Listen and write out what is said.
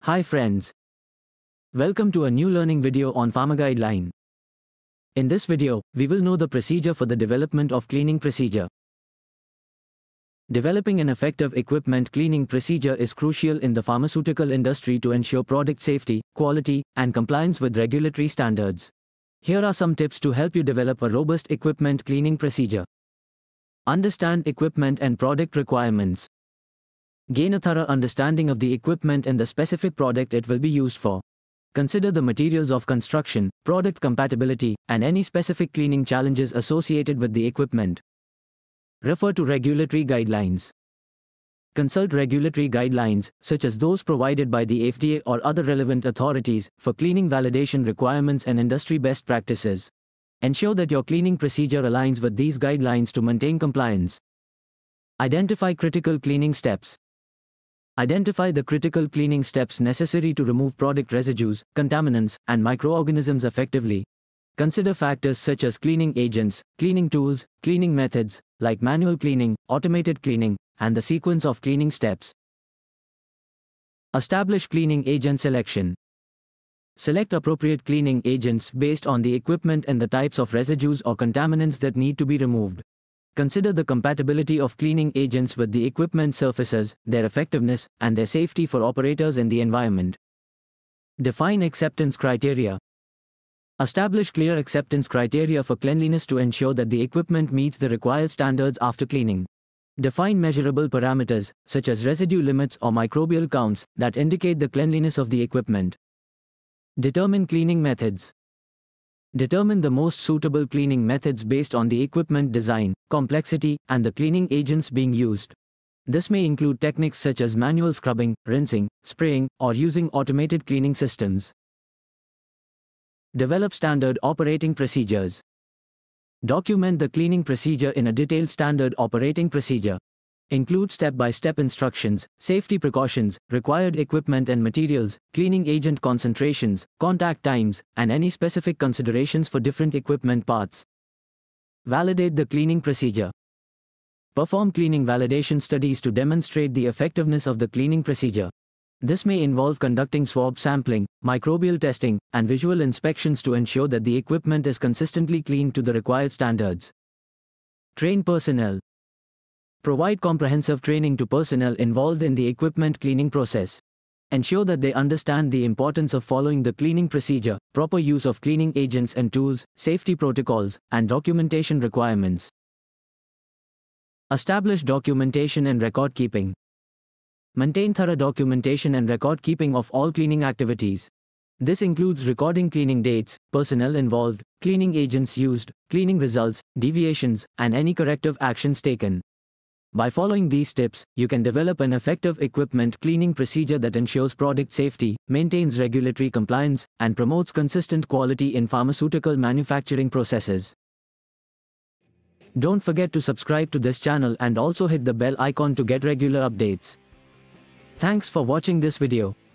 Hi friends. Welcome to a new learning video on Pharmaguideline. In this video, we will know the procedure for the development of cleaning procedure. Developing an effective equipment cleaning procedure is crucial in the pharmaceutical industry to ensure product safety, quality, and compliance with regulatory standards. Here are some tips to help you develop a robust equipment cleaning procedure. Understand equipment and product requirements. Gain a thorough understanding of the equipment and the specific product it will be used for. Consider the materials of construction, product compatibility, and any specific cleaning challenges associated with the equipment. Refer to regulatory guidelines. Consult regulatory guidelines, such as those provided by the FDA or other relevant authorities, for cleaning validation requirements and industry best practices. Ensure that your cleaning procedure aligns with these guidelines to maintain compliance. Identify critical cleaning steps. Identify the critical cleaning steps necessary to remove product residues, contaminants, and microorganisms effectively. Consider factors such as cleaning agents, cleaning tools, cleaning methods, like manual cleaning, automated cleaning, and the sequence of cleaning steps. Establish cleaning agent selection. Select appropriate cleaning agents based on the equipment and the types of residues or contaminants that need to be removed. Consider the compatibility of cleaning agents with the equipment surfaces, their effectiveness, and their safety for operators in the environment. Define acceptance criteria. Establish clear acceptance criteria for cleanliness to ensure that the equipment meets the required standards after cleaning. Define measurable parameters, such as residue limits or microbial counts, that indicate the cleanliness of the equipment. Determine cleaning methods. Determine the most suitable cleaning methods based on the equipment design, complexity, and the cleaning agents being used. This may include techniques such as manual scrubbing, rinsing, spraying, or using automated cleaning systems. Develop standard operating procedures. Document the cleaning procedure in a detailed standard operating procedure. Include step-by-step instructions, safety precautions, required equipment and materials, cleaning agent concentrations, contact times, and any specific considerations for different equipment parts. Validate the cleaning procedure. Perform cleaning validation studies to demonstrate the effectiveness of the cleaning procedure. This may involve conducting swab sampling, microbial testing, and visual inspections to ensure that the equipment is consistently cleaned to the required standards. Train personnel. Provide comprehensive training to personnel involved in the equipment cleaning process. Ensure that they understand the importance of following the cleaning procedure, proper use of cleaning agents and tools, safety protocols, and documentation requirements. Establish documentation and record keeping. Maintain thorough documentation and record keeping of all cleaning activities. This includes recording cleaning dates, personnel involved, cleaning agents used, cleaning results, deviations, and any corrective actions taken. By following these tips, you can develop an effective equipment cleaning procedure that ensures product safety, maintains regulatory compliance, and promotes consistent quality in pharmaceutical manufacturing processes. Don't forget to subscribe to this channel and also hit the bell icon to get regular updates. Thanks for watching this video.